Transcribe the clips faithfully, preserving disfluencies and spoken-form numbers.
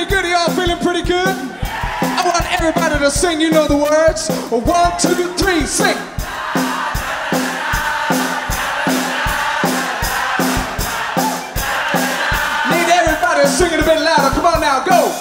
pretty good? Are y'all feeling pretty good? I want everybody to sing, you know the words. One, two, three, sing. Need everybody to sing it a bit louder. Come on now, go.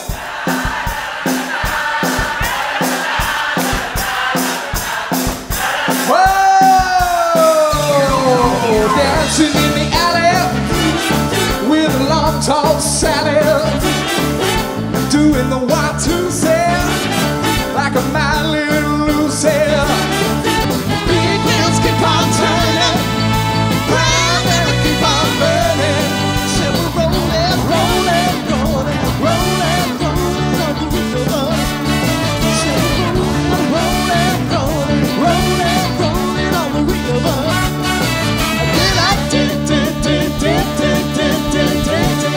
Whoa! Dancing in the alley with a long tall Sally, doing the one two step like a my little Lucy. Big wheels keep on turning, brown and keep on burning. So we're rolling, rolling, rolling, rolling, rolling on the river. So we're rolling, rolling, rolling, rolling on the river. Then I did, did, did, did, did, did, did, did, did.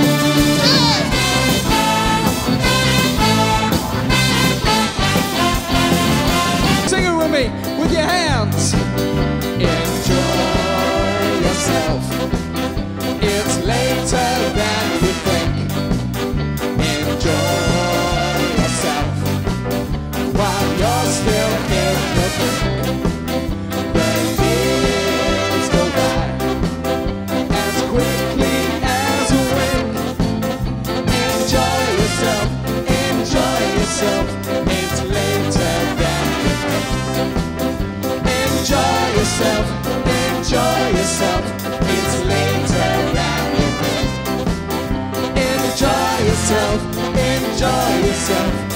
Me with your hands. Enjoy yourself. It's later than you think. Enjoy yourself while you're still in the drink. The years go by as quickly as a wink. Enjoy yourself. Enjoy yourself. It's later than you think. Enjoy yourself, enjoy yourself, it's later than you think. Enjoy yourself, enjoy yourself.